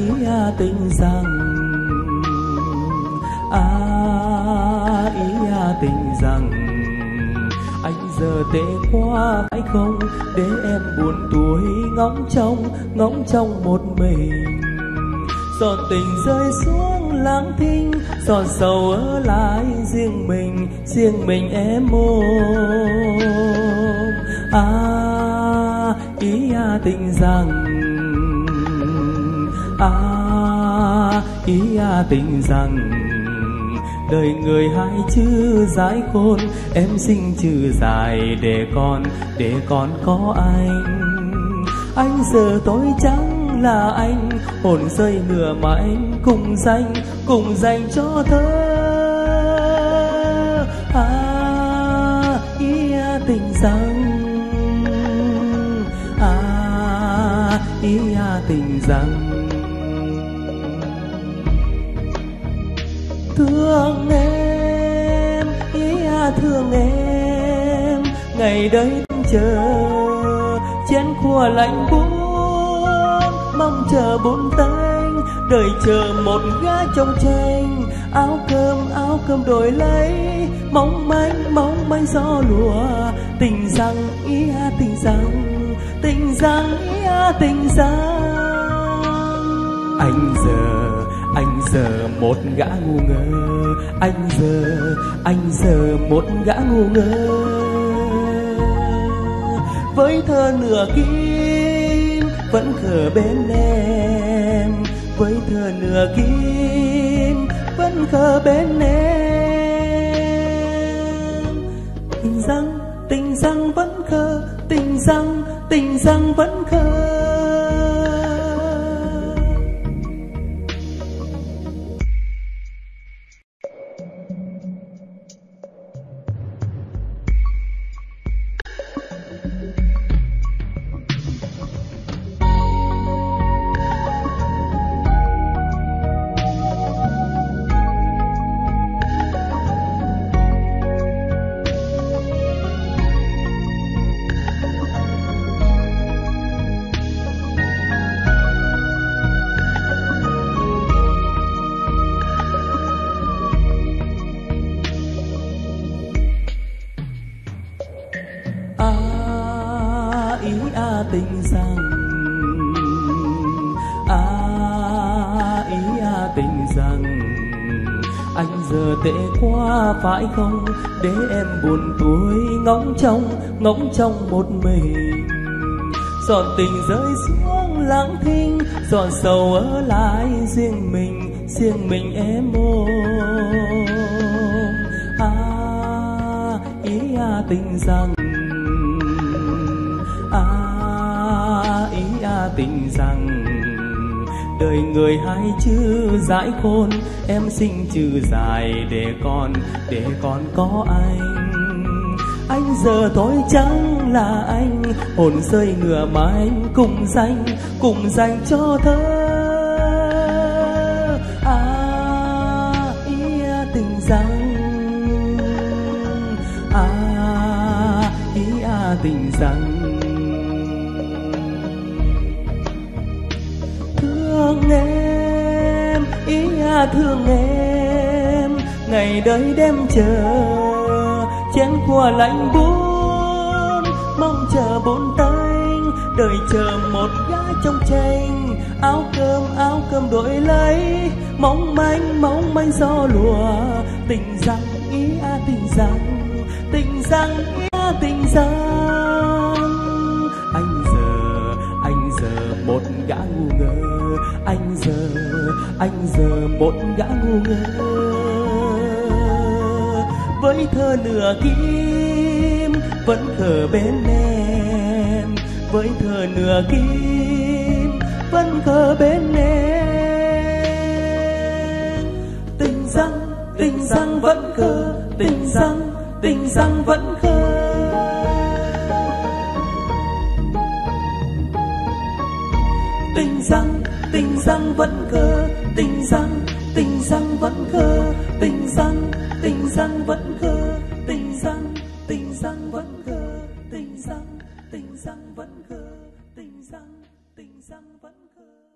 tình rằng tình rằng anh giờ tệ quá phải không, để em buồn tuổi ngóng trong một mình. Giọt tình rơi xuống lặng thinh, giọt sầu ở lại riêng mình em ôm. Tình rằng tình rằng đời người hai chữ giải khôn, em sinh chữ dài để còn có anh giờ tôi chẳng là anh, hồn rơi nửa mà anh cùng dành cho thơ. Tình rằng tình rằng thương em, thương em, ngày đấy chờ chén khua lạnh buốt, mong chờ bốn tanh, đời chờ một gã trong tranh, áo cơm đổi lấy, mong manh gió lùa. Tình rằng tình rằng tình rằng tình rằng anh giờ một gã ngu ngơ, anh giờ một gã ngu ngơ, với thơ nửa kim vẫn khờ bên em, với thơ nửa kim vẫn khờ bên em. Tình rằng vẫn khờ, tình rằng vẫn khờ. Tình rằng tình rằng anh giờ tệ quá phải không, để em buồn tuổi ngóng trong một mình. Giọt tình rơi xuống lặng thinh, giọt sầu ở lại riêng mình em ôm. Tình rằng tình rằng đời người hai chữ giải khôn, em sinh chữ dài để còn có anh giờ tôi chẳng là anh, hồn rơi ngửa mà anh cùng dành cho thơ. Tình rằng tình rằng thương em, ngày đấy đêm chờ chén khua lạnh buốt, mong chờ bốn tanh, đời chờ một gã trong tranh, áo cơm đổi lấy, mong manh gió lùa. Tình rằng tình rằng tình rằng tình rằng anh giờ một gã ngu ngơ, anh giờ một gã ngu ngơ, với thơ nửa kim vẫn khờ bên em, với thơ nửa kim vẫn khờ bên em. Tình rằng vẫn khờ, tình rằng vẫn khờ. Tình rằng vẫn khờ, tình rằng vẫn khờ, tình rằng vẫn khờ, tình rằng vẫn khờ, tình rằng vẫn khờ, tình rằng vẫn khờ.